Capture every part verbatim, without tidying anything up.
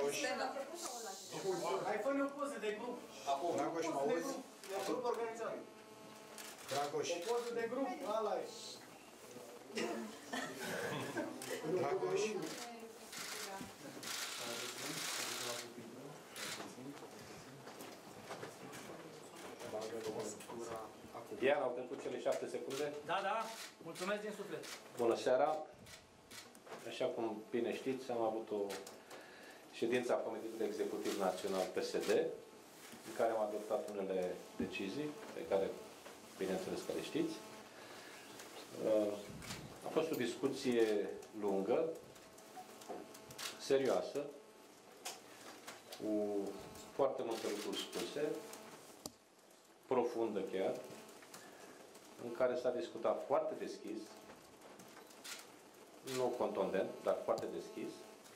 Dragoș. Hai, fă-ne o poză de grup. Dragoș, mă auzi? E un grup organizat. Dragoș. O poză de grup, ala e. Dragoș. Iar au trecut cele șapte secunde? Da, da. Mulțumesc din suflet. Bună seara! Așa cum bine știți, am avut o ședință a Comitetului Executiv Național P S D, în care am adoptat unele decizii, pe care, bineînțeles, că le știți. A fost o discuție lungă, serioasă, cu foarte multe lucruri spuse, profundă chiar, în care s-a discutat foarte deschis, nu contundent, dar foarte deschis.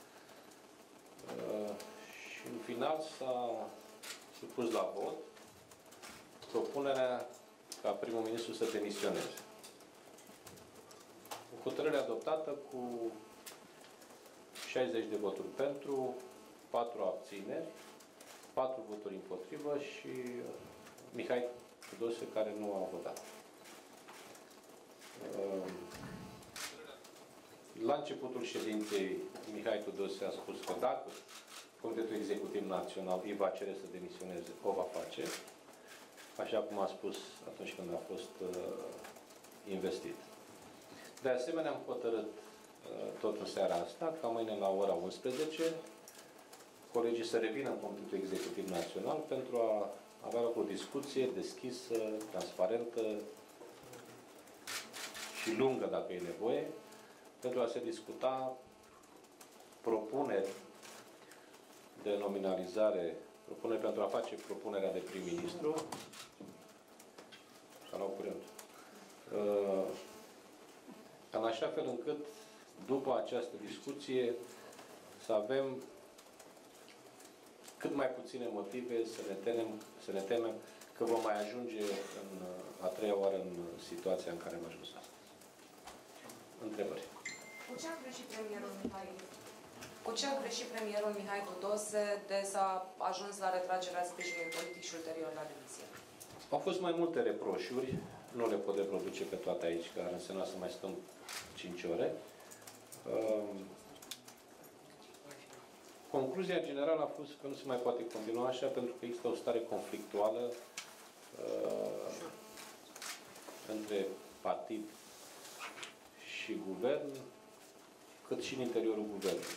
Și în final s-a supus la vot propunerea ca primul ministru să demisioneze. O hotărâre adoptată cu șaizeci de voturi pentru, patru abțineri, patru voturi împotrivă și Mihai Tudose, care nu a votat. La începutul ședinței, Mihai Tudose a spus că dacă Comitetul Executiv Național îi va cere să demisioneze, o va face, așa cum a spus atunci când a fost uh, investit. De asemenea, am hotărât uh, tot în seara asta, ca mâine la ora unsprezece, colegii să revină în Comitetul Executiv Național pentru a avea loc o discuție deschisă, transparentă și lungă, dacă e nevoie, pentru a se discuta propuneri de nominalizare, propuneri pentru a face propunerea de prim-ministru. S-a luat curent. În așa fel încât, după această discuție, să avem cât mai puține motive să ne temem, să ne temem că vom mai ajunge în a treia oară în situația în care am ajuns astăzi. Întrebări. Cu ce a greșit premierul Mihai? Cu ce a greșit premierul Mihai Tudose de s-a ajuns la retragerea sprijinului politic și ulterior la demisie? Au fost mai multe reproșuri, nu le pot reproduce pe toate aici, că ar însemna să mai stăm cinci ore. Concluzia generală a fost că nu se mai poate continua așa, pentru că există o stare conflictuală uh, între partid și guvern, cât și în interiorul guvernului.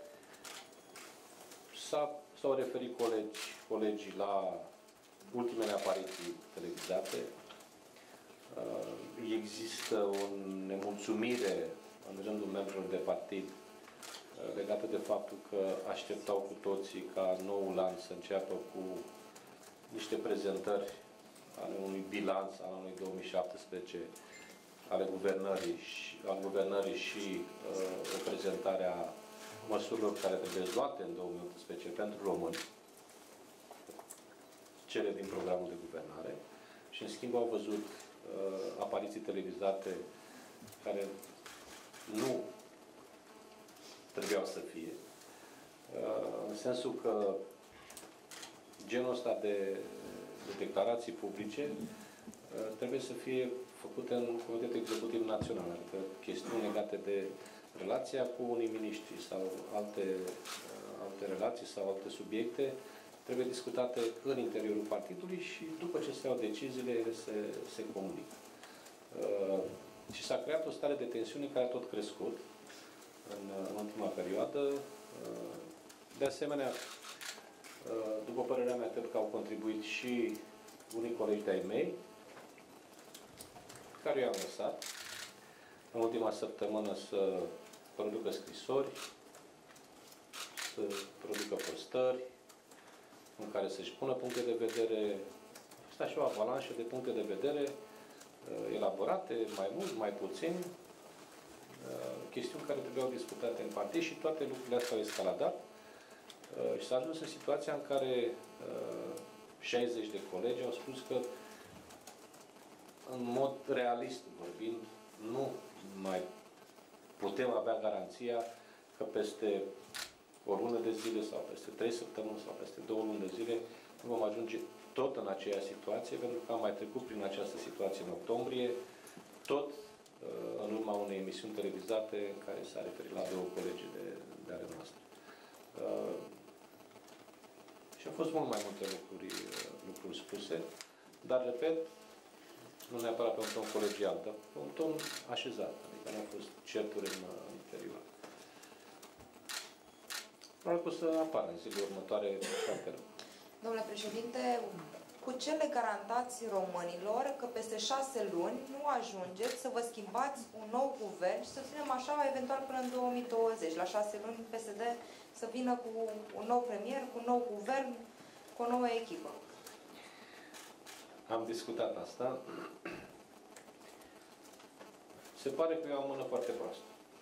S-au referit colegi, colegii la ultimele apariții televizate. Uh, există o nemulțumire în rândul membrilor de partid legată de faptul că așteptau cu toții ca noul an să înceapă cu niște prezentări ale unui bilanț al anului două mii șaptesprezece ale guvernării și, al guvernării și uh, o prezentare a măsurilor care trebuie luate în două mii optsprezece pentru români, cele din programul de guvernare, și în schimb au văzut uh, apariții televizate care nu trebuiau să fie. În sensul că genul ăsta de, de declarații publice trebuie să fie făcute în Comitetul Executiv Național, adică chestiuni legate de relația cu unii miniștri sau alte, alte relații sau alte subiecte trebuie discutate în interiorul partidului și după ce se iau deciziile, ele se, se comunică. Și s-a creat o stare de tensiune care a tot crescut în, în ultima perioadă. De asemenea, după părerea mea, cred că au contribuit și unii colegi de-ai mei, care i-am lăsat în ultima săptămână să producă scrisori, să producă postări, în care să-și pună puncte de vedere. Asta și o avalanșă de puncte de vedere elaborate, mai mult, mai puțin, chestiuni care trebuiau discutate în partid și toate lucrurile astea au escaladat și s-a ajuns în situația în care șaizeci de colegi au spus că în mod realist vorbind nu mai putem avea garanția că peste o lună săptămână de zile sau peste trei săptămâni sau peste două luni de zile nu vom ajunge tot în aceeași situație, pentru că am mai trecut prin această situație în octombrie, tot în urma unei emisiuni televizate care s-a referit la două colegi de, de ale noastre. Și au fost mult mai multe lucruri, lucruri spuse, dar, repet, nu neapărat pe un ton colegial, dar pe un ton așezat, adică nu au fost certuri în, în interior. Probabil că o să apară în zilele următoare foarte rău. Domnule președinte, cu ce le garantați românilor că peste șase luni nu ajungeți să vă schimbați un nou guvern și să ținem așa eventual până în două mii douăzeci, la șase luni P S D să vină cu un nou premier, cu un nou guvern, cu o nouă echipă? Am discutat asta. Se pare că eu am o mână foarte proastă.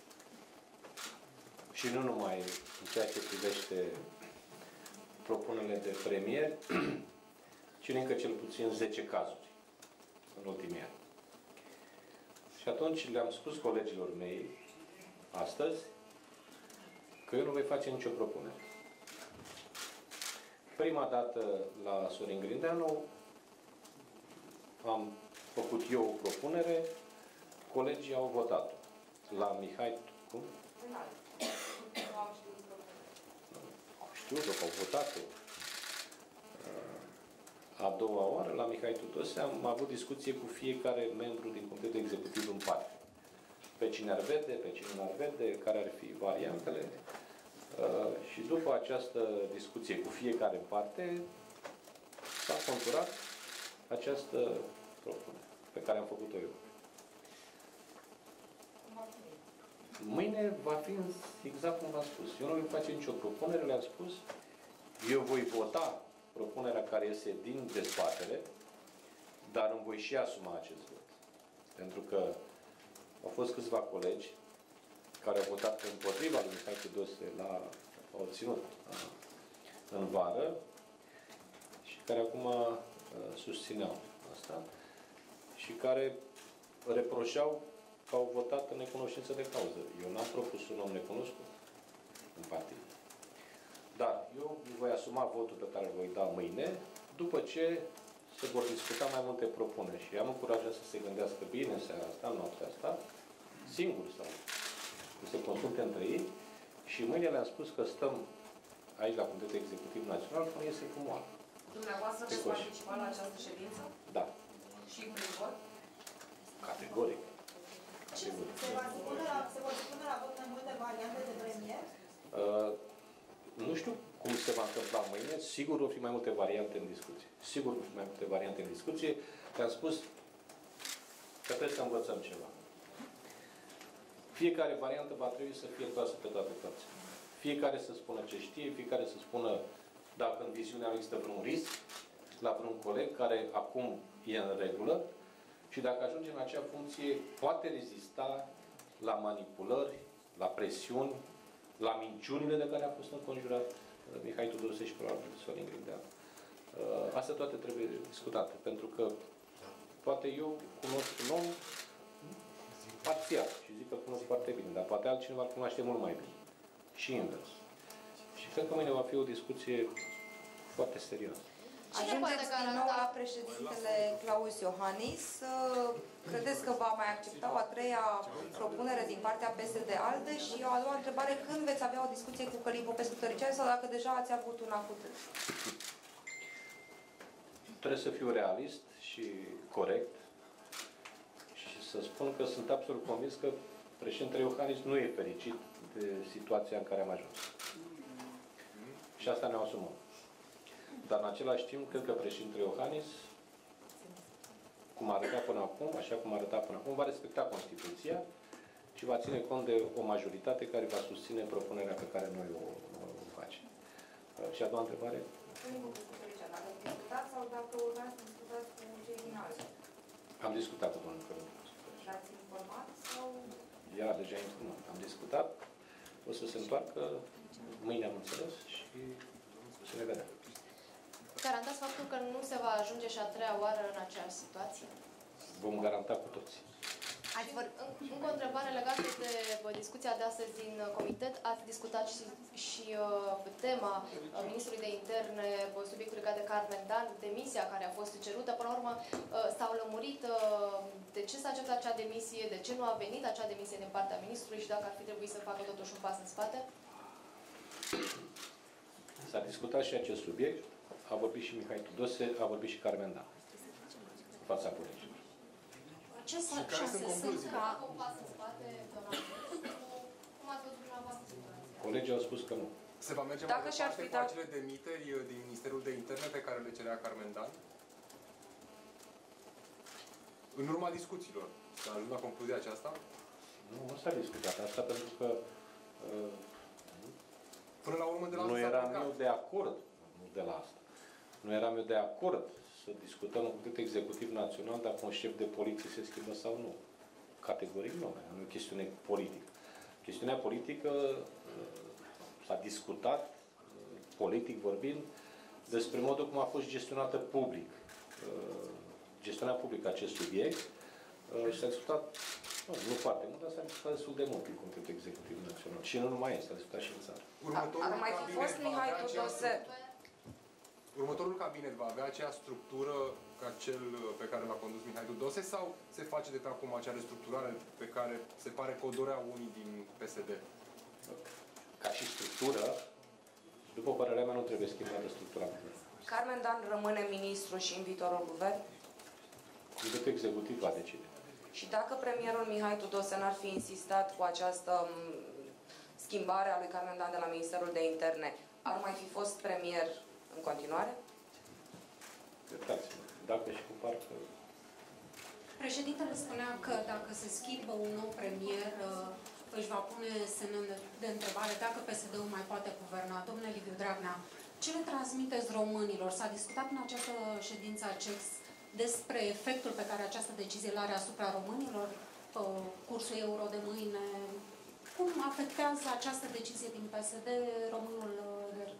Și nu numai în ceea ce privește propunerile de premier, ci în încă cel puțin zece cazuri în ultimii ani. Și atunci le-am spus colegilor mei astăzi că eu nu voi face nicio propunere. Prima dată la Sorin Grindeanu am făcut eu o propunere, colegii au votat-o. La Mihai, cum? Știu că au votat-o. A doua oară, la Mihai Tudose, am avut discuție cu fiecare membru din Comitetul Executiv în parte. Pe cine ar vede, pe cine nu ar vede, care ar fi variantele. Și după această discuție cu fiecare în parte, s-a conturat această propunere pe care am făcut-o eu. Mâine va fi exact cum v-am spus. Eu nu voi face nicio propunere, le-am spus. Eu voi vota propunerea care iese din dezbatere, dar îmi voi și asuma acest vot. Pentru că au fost câțiva colegi care au votat împotriva lui Mihai Tudose la au ținut în vară și care acum uh, susțineau asta și care reproșeau că au votat în necunoștință de cauză. Eu n-am propus un om necunoscut în partid. Dar eu voi asuma votul pe care îl voi da mâine, după ce se vor discuta mai multe propuneri. Și am încurajat să se gândească bine în seara asta, în noaptea asta, singur sau să se consulte între ei. Și mâine le-am spus că stăm aici la Comitetul Executiv Național până iese cu moală. Dumneavoastră veți participa la această ședință? Da. Și prin vot? Categoric. Ce se va spune la, se vor spune la vot mai multe variante de premier? Uh, nu știu cum se va întâmpla mâine. Sigur vor fi mai multe variante în discuție. Sigur vor fi mai multe variante în discuție. Le-am spus că trebuie să învățăm ceva. Fiecare variantă va trebui să fie toasă pe toate părțile. Fiecare să spună ce știe, fiecare să spună dacă în viziunea există vreun risc la vreun coleg care acum e în regulă și dacă ajunge în acea funcție, poate rezista la manipulări, la presiuni, la minciunile de care a fost înconjurat Mihai Tudose și probabil Sorin Grindeanu. Astea toate trebuie discutate, pentru că poate eu cunosc un om parțial și zic că cunosc foarte bine, dar poate altcineva îl cunoaște mult mai bine. Și invers. Și cred că mâine va fi o discuție foarte serioasă. Ajungeți din nou la președintele Claus Iohannis. Credeți că va mai accepta o a treia propunere din partea P S D-ALDE? Și o a doua întrebare, când veți avea o discuție cu Călin Popescu-Tăricianu sau dacă deja ați avut una cu tâi? Trebuie să fiu realist și corect și să spun că sunt absolut convins că președintele Iohannis nu e fericit de situația în care am ajuns. Și asta ne-o asumăm. Dar în același timp, cred că președintele Iohannis, cum arăta până acum, așa cum arăta până acum, va respecta Constituția și va ține cont de o majoritate care va susține propunerea pe care noi o, o facem. Și a doua întrebare? Dacă discutați sau dacă urmeați să discutați cu cei din ALDE? Am discutat cu domnul Călin. L-ați informat sau... Era deja informat. Am discutat, o să se întoarcă, mâine am înțeles și să ne vedem. Garantați faptul că nu se va ajunge și a treia oară în aceeași situație? Vom garanta cu toții. Ați vor... Încă o întrebare legată de bă, discuția de astăzi din uh, comitet. Ați discutat și, și uh, tema uh, Ministrului de Interne, bă, subiectul legat de Carmen Dan, demisia care a fost cerută. Până la urmă uh, s-au lămurit uh, de ce s-a cerut acea demisie, de ce nu a venit acea demisie din partea Ministrului și dacă ar fi trebuit să facă totuși un pas în spate? S-a discutat și acest subiect, a vorbit și Mihai Tudose, a vorbit și Carmen Dan, în fața colegilor. Ce Și care sunt concluziile? Ca un pas în spate, doamna Popescu, cum ați văzut dumneavoastră situația? Colegii au spus că nu. Se va merge Dacă mai și-ar departe fi cu dat- acele demiteri din Ministerul de Interne pe care le cerea Carmen Dan? În urma discuțiilor. S-a ajuns la concluzia aceasta? Nu, nu s-a discutat asta pentru că uh, Până la urmă de la nu asta s-a eram plecat. eu de acord, nu de la asta, nu eram eu de acord să discutăm în Comitet Executiv Național dacă un șef de poliție se schimbă sau nu. Categoric nu, nu e o chestiune politică. Chestiunea politică uh, s-a discutat, uh, politic vorbind, despre modul cum a fost gestionată public, uh, gestionat public acest subiect uh, și s-a discutat, nu, nu foarte mult, dar s-a discutat destul de mult în Comitetul Executiv Național. Și nu numai este, s-a discutat și în țară. Următorul Ar mai fi cabinet fost va Mihai avea aceeași Tudose. Următorul cabinet va avea aceeași structură ca cel pe care l-a condus Mihai Tudose sau se face de acum acea restructurare pe care se pare că o dorea unii din P S D? Ca și structură, după părerea mea, nu trebuie schimbată structura. Carmen Dan rămâne ministru și în viitorul guvern? Comitetul Executiv va decide. Și dacă premierul Mihai Tudose n-ar fi insistat cu această m, schimbare a lui Carmen Dan de la Ministerul de Interne, ar mai fi fost premier în continuare? Iertați-mă, dacă și cu parcă... Președintele spunea că dacă se schimbă un nou premier, își va pune semnul de întrebare dacă P S D-ul mai poate guverna. Domnule Liviu Dragnea, ce le transmiteți românilor? S-a discutat în această ședință a C E X despre efectul pe care această decizie îl are asupra românilor, cursul euro de mâine. Cum afectează această decizie din P S D românul de rând?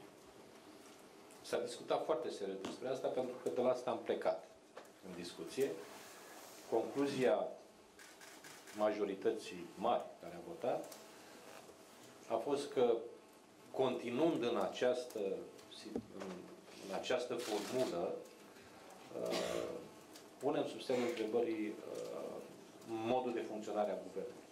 S-a discutat foarte serios despre asta pentru că de la asta am plecat în discuție. Concluzia majorității mari care a votat a fost că continuând în această, în această formulă, uh, punem sub semnul întrebării uh, modul de funcționare a guvernului.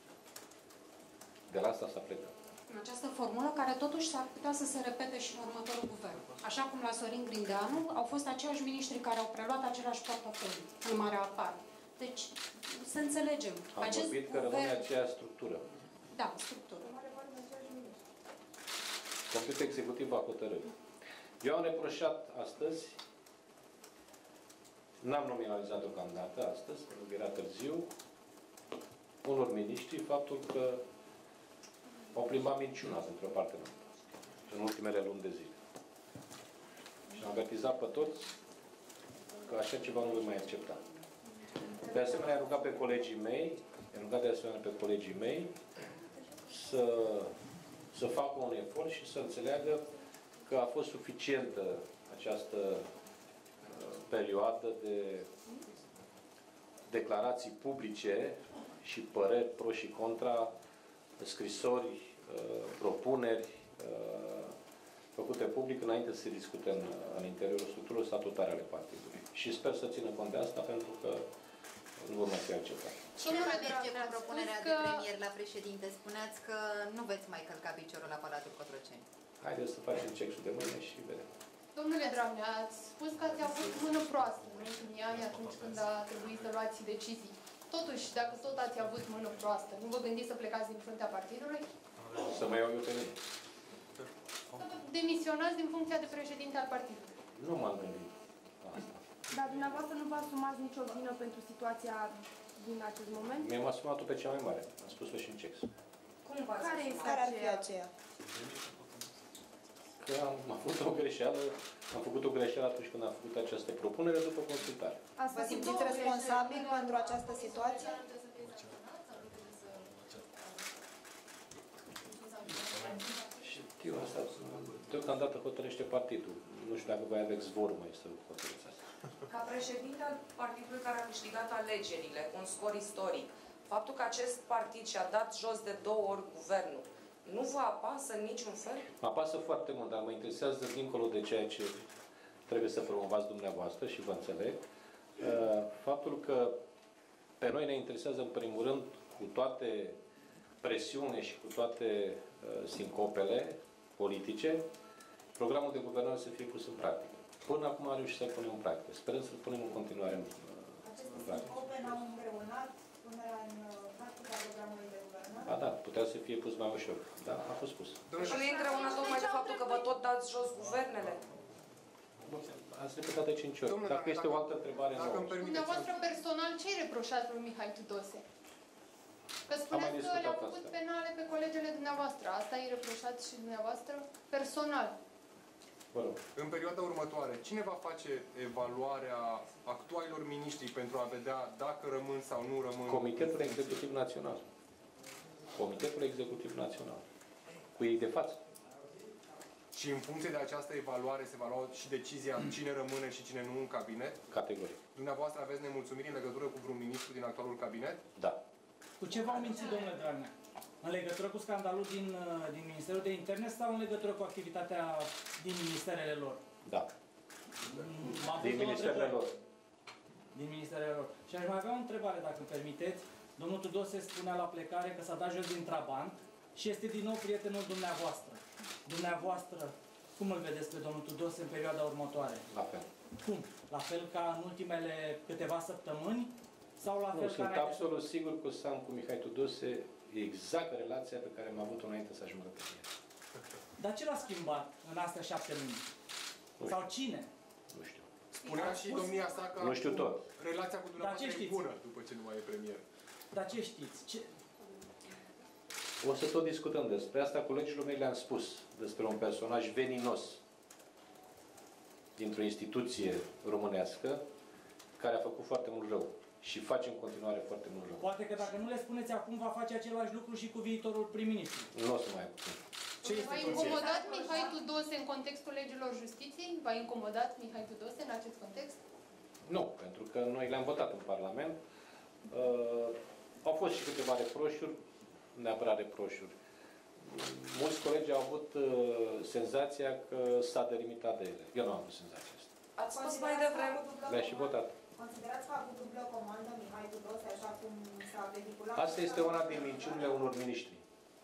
De la asta s-a plecat. În această formulă, care totuși s-ar putea să se repete și în următorul guvern. Așa cum la Sorin Grindeanu au fost aceiași miniștri care au preluat același portofoliu, în marea parte. Deci, să înțelegem. Am acest vorbit că guvern... rămâne aceeași structură. Da, structură. Comitetul Executiv va hotărâ. Eu am reproșat astăzi, n-am nominalizat deocamdată astăzi, pentru că era târziu, unor miniștri faptul că au plimbat minciuna pentru o parte nouă în ultimele luni de zile. Și am avertizat pe toți că așa ceva nu voi mai accepta. De asemenea, am rugat pe colegii mei, am rugat de asemenea pe colegii mei să, să facă un efort și să înțeleagă că a fost suficientă această uh, perioadă de declarații publice și păreri pro și contra, scrisori, uh, propuneri uh, făcute public înainte să se discute în, în interiorul structurilor statutare ale partidului. Și sper să țină cont de asta pentru că nu vor mai fi acceptat. Cine va merge cu propunerea că... de premier la președinte? Spuneați că nu veți mai călca piciorul la Palatul Cotroceni. Haideți să facem check-ul de mâine și vedem. Domnule Dragnea, ați spus că ați avut mână proastă în ultimii ani atunci când a trebuit să luați decizii. Totuși, dacă tot ați avut mână proastă, nu vă gândiți să plecați din fruntea partidului? Să mă iau eu pe mine. Să vă demisionați din funcția de președinte al partidului. Nu m-am gândit la asta. Dar dumneavoastră nu vă asumați nicio vină pentru situația din acest moment? Mi-am asumat-o pe cea mai mare. Am spus-o și în check. Cum v-ați Care asumat? este Care ar fi aceea? aceea? Că am, am făcut o greșeală, am făcut o greșeală atunci când am făcut această propunere după consultare. Ați Vă făcut simțiți două responsabil greșeli. pentru această situație? Știu asta. Deocamdată hotărăște partidul. Nu știu dacă voi aveți vorul mai să hotărâți asta. Ca președinte al partidului care a câștigat alegerile cu un scor istoric, Faptul că acest partid și-a dat jos de două ori guvernul, nu vă apasă în niciun fel? Mă apasă foarte mult, dar mă interesează dincolo de ceea ce trebuie să promovați dumneavoastră și vă înțeleg. Faptul că pe noi ne interesează în primul rând cu toate presiune și cu toate sincopele politice, programul de guvernare să fie pus în practică. Până acum am reușit să-l punem în practică. Sperăm să-l punem în continuare în, Aceste în practică. sincope n-au îngreunat punerea în practica programului de guvernare? A, da, putea să fie pus mai ușor. Da, a fost pus. Și nu e îngreunat tocmai de faptul că vă tot dați jos guvernele? Ați repetat de cinci ori. Domnule, Dacă este o altă întrebare, dacă nu. îmi permiteți, Dumneavoastră personal, ce-i reproșați lui Mihai Tudose? Că spuneți că discutat le-au făcut asta. penale pe colegele dumneavoastră. Asta îi reproșați și dumneavoastră personal. Vă rog. în perioada următoare, cine va face evaluarea actualilor miniștri pentru a vedea dacă rămân sau nu rămân? Comitetul Executiv Național. Comitetul Executiv Național. Cu ei de față. Și în funcție de această evaluare se va lua și decizia cine rămâne și cine nu în cabinet? Categoric. Dumneavoastră aveți nemulțumiri în legătură cu vreun ministru din actualul cabinet? Da. Cu ce v-au mințit, domnule Dragnea? În legătură cu scandalul din, din Ministerul de Interne sau în legătură cu activitatea din ministerele lor? Da. Din ministerele lor. Din ministerele lor. Și aș mai avea o întrebare, dacă îmi permiteți. Domnul Tudose spunea la plecare că s-a dat jos din Trabant și este din nou prietenul dumneavoastră. Dumneavoastră, cum îl vedeți pe domnul Tudose în perioada următoare? La fel. Cum? La fel ca în ultimele câteva săptămâni? Sau la fel Nu, ca sunt absolut sigur că o să am cu Mihai Tudose exact relația pe care am avut-o înainte să ajungă pe tine. Dar ce l-a schimbat în astea șapte luni? Nu Sau știu. cine? Nu știu. Spunea și domnia sa că Nu știu tot. relația cu dumneavoastră Dar ce e știți? bună după ce nu mai e premier. Dar ce știți? Ce... O să tot discutăm despre asta. Colegilor mei le-am spus despre un personaj veninos dintr-o instituție românească care a făcut foarte mult rău și face în continuare foarte mult rău. Poate că dacă nu le spuneți acum, va face același lucru și cu viitorul prim-ministru. Nu o să mai putem. Ce V-a instituție? incomodat Mihai Tudose în contextul legilor justiției? V-a incomodat Mihai Tudose în acest context? Nu, pentru că noi le-am votat în Parlament. Uh, au fost și câteva reproșuri, neapărat reproșuri. Mulți colegi au avut uh, senzația că s-a delimitat de ele. Eu nu am avut senzația asta. Ați spus mai devreme. Le-a și votat. Considerați că a avut dublă comandă Mihai Tudose, așa cum s-a vehiculat? Asta este una din minciunile unor miniștri.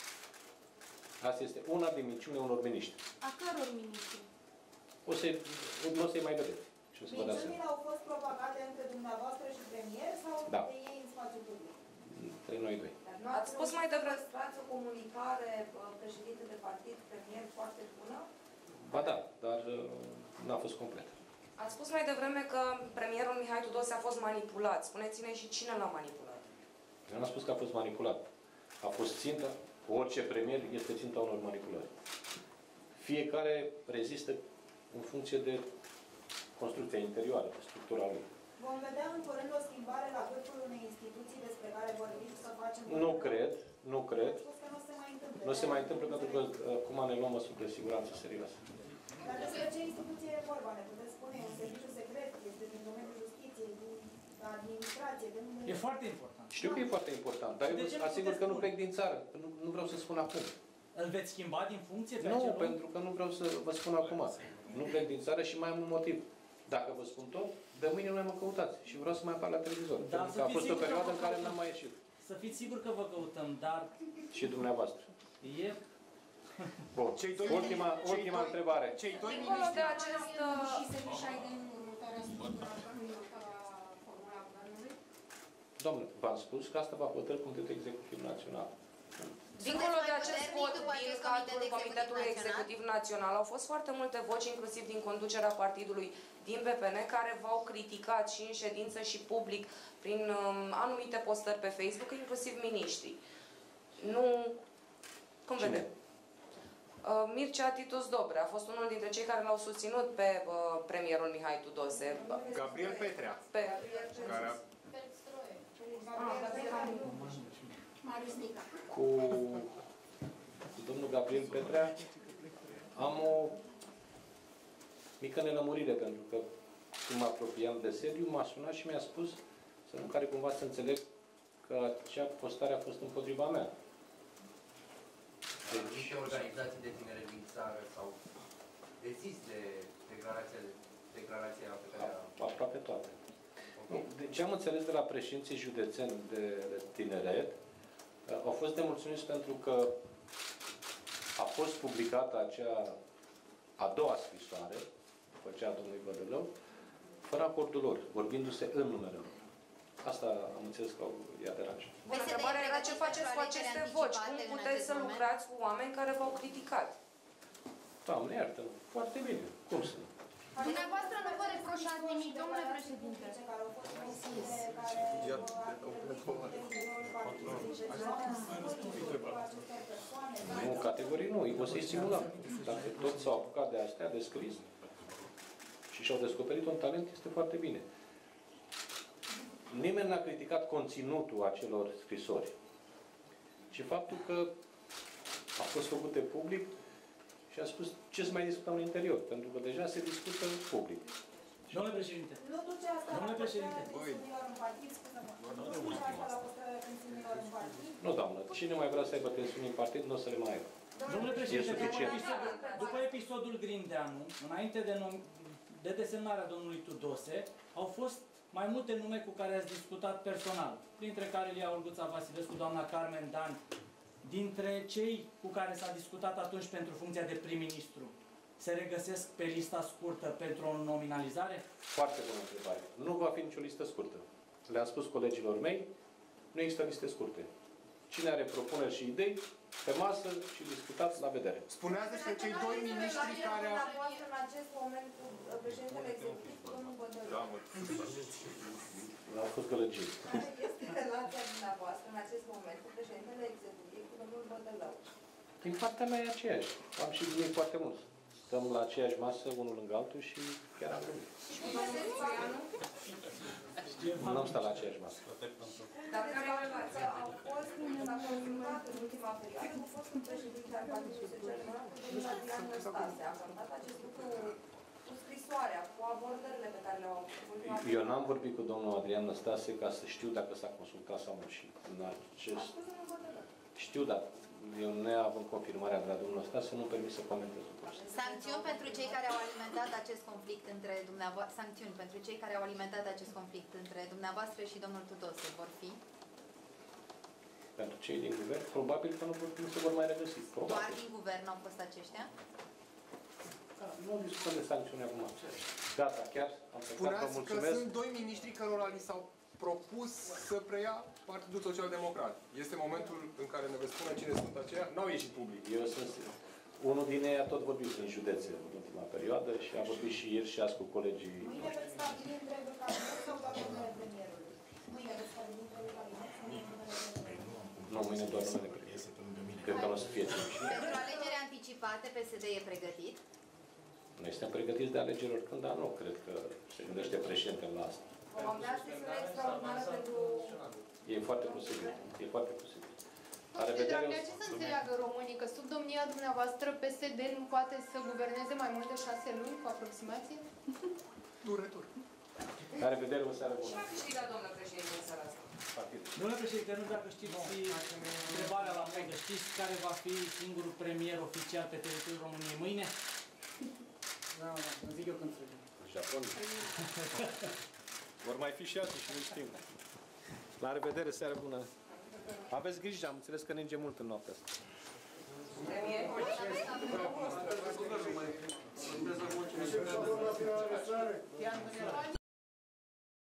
Asta este una din minciunile unor miniștri. A căror miniștri? O să nu o să-i mai vedeți. Și o să vă dați seama. Minciunile au fost propagate între dumneavoastră și premier sau Da. de ei în spațiu public? Între noi doi. Ați spus mai devreme o comunicare președinte de partid, premier, foarte bună? Ba da, dar uh, n-a fost complet. Ați spus mai devreme că premierul Mihai Tudose a fost manipulat. Spuneți-ne și cine l-a manipulat. Eu n-am spus că a fost manipulat. A fost ținta, orice premier este ținta unor manipulări. Fiecare rezistă în funcție de construcția interioară, de structura lui. Vom vedea în curând o schimbare la vârful unei instituții despre care vorbim să facem... Nu cred, nu cred. Ați spus că nu se mai întâmplă. Nu se mai întâmplă pentru că acum ne luăm măsuri de siguranță serioase. Dar despre ce instituție e vorba? Ne puteți spune? E un serviciu secret? Este din domeniul justiției, din administrație? De unde... E foarte important. Știu că e foarte important, dar eu De ce vă nu asigur puteți că nu spune? plec din țară. Nu, nu vreau să spun acum. Îl veți schimba din funcție pe Nu, acel om? pentru că nu vreau să vă spun acum. Nu plec din țară și mai am un motiv. Dacă vă spun tot, de mâine nu mai mă căutați. Și vreau să mai apar la televizor. Dar pentru să că a fiți fost o sigur că perioadă vă în care căutăm. n-am mai ieșit. Să fiți sigur că vă căutăm, dar Și dumneavoastră. e... Bun. Cei doi Ultima, cei ultima doi- întrebare. Cei doi Dincolo de miniștri, acest... Și se mișește în următoarea structură, în următoarea formula guvernului? Domnule, v-am spus că asta va hotărâ Comitetul Executiv Național. Dincolo de Sunteți mai acest puternic vot după din acest cadrul Comitet Comitetului Executiv Executiv Național au fost foarte multe voci, inclusiv din conducerea partidului din P P N, care v-au criticat și în ședință și public prin um, anumite postări pe Facebook, inclusiv miniștrii. Nu... Cum Cine? vedem? Uh, Mircea Titus Dobre a fost unul dintre cei care l-au susținut pe uh, premierul Mihai Tudose. Gabriel Petrea, Pe... care a Marius Nica. Cu, cu domnul Gabriel Petrea am o mică nelămurire, pentru că când mă apropiam de sediu, m-a sunat și mi-a spus să nu care cumva să înțeleg că acea postare a fost împotriva mea. Anumite organizații de tineri din țară sau desist de declarația, declarația pe care a... Aproape toate. Okay. Deci am înțeles de la președinții județeni de, de tineret, au fost nemulțumiți pentru că a fost publicată acea a doua scrisoare, după cea a domnului Bădălău, fără acordul lor, vorbindu-se în numele lor. Asta am înțeles că i-a deranjat. Întrebarea era ce faceți cu aceste voci? Cum puteți să lucrați cu oameni care v-au criticat? Doamne, iartă, foarte bine. Cum să nu? Dumneavoastră nu vă reproșați nimic, domnule președinte. Nu, categorii nu, o să-i stimulăm. Dacă toți s-au apucat de astea, de scris, și și-au descoperit un talent, este foarte bine. Nimeni n-a criticat conținutul acelor scrisori, ci faptul că a fost făcute public și a spus ce să mai discutăm în interior, pentru că deja se discută public. Domnule președinte, Nu duce asta domnule la președinte, pensiunilor în partid, scuză-mă. Nu duce asta la păstrarea pensiunilor în partid. Nu, doamnă, cine mai vrea să aibă tensiuni în partid, nu o să le mai aibă. domnule președinte, E după suficient. episodul, după episodul Grindeanu, înainte de, nom- de desemnarea domnului Tudose, au fost mai multe nume cu care ați discutat personal, printre care Lia Olguța Vasilescu, doamna Carmen Dan, dintre cei cu care s-a discutat atunci pentru funcția de prim-ministru, se regăsesc pe lista scurtă pentru o nominalizare? Foarte bună întrebare. Nu va fi nicio listă scurtă. Le-am spus colegilor mei, nu există liste scurte. Cine are propuneri și idei, pe masă și discutați la vedere. Spuneați despre cei doi miniștri care au... în acest moment cu președintele executiv, cu domnul Bădălău. Au fost gălăgii. Care este relația dumneavoastră în acest moment cu președintele executiv, cu domnul Bădălău? Din partea mea e aceeași. Am și gândit foarte mult. Stăm la aceeași masă, unul lângă altul și chiar am gândit. Și cum vedeți Țoianu? Nu am stat la aceeași masă. Dar că au fost, s-a confirmat în ultima perioadă, cu fostul președinte al Partidului Social Democrat, cu domnul Adrian Năstase. A contat acest lucru cu scrisoarea, cu abordările pe care le-au avut. Eu n-am vorbit cu domnul Adrian Năstase ca să știu dacă s-a consultat sau nu. Și în acest... Știu, dar eu neavând confirmarea de la domnul Năstase, nu-mi permis să comentez lucrul ăsta. Sancțiuni pentru cei care au alimentat acest conflict între dumneavoastră, sancțiuni pentru cei care au alimentat acest conflict între dumneavoastră și domnul Tudose vor fi? Pentru cei din guvern, probabil că nu, vor, nu se vor mai regăsi. Probabil. Doar din guvern au fost aceștia? Da, nu discutăm de sancțiuni acum. Gata, chiar am plecat, vă Spuneați că mulțumesc. sunt doi miniștri cărora li s-au propus să preia Partidul Social Democrat. Este momentul în care ne veți spune cine sunt aceia? N-au ieșit public. Eu sunt unul din ei, a tot vorbit în județe în ultima perioadă și a vorbit și ieri și azi cu colegii. Mâine veți stabili întregul cabinet sau doar numele premierului? Mâine veți stabili întregul cabinet sau numele premierului? Nu, mâine doar numele premierului. Cred că nu o să fie timp. Pentru alegeri anticipate, P S D e pregătit? Noi suntem pregătiți de alegeri oricând, dar nu cred că se gândește președintele la asta. Vom avea sesiune extraordinară pentru... E foarte posibil. E foarte posibil. La Domnule revedere. Dragnea, ce să înțeleagă românii? Că sub domnia dumneavoastră P S D nu poate să guverneze mai mult de șase luni, cu aproximație? Tur, retur. La revedere, o seară bună. Și a câștigat, domnule președinte, în seara asta. domnule președinte, nu știu dacă știți întrebarea la modă, știți care va fi singurul premier oficial pe teritoriul României mâine? Da, da, îmi zic eu când trebuie. Japonia. Vor mai fi și alții și nu știm. La revedere, seară bună. Aveți grijă, am înțeles că ninge mult în noaptea asta. Premier?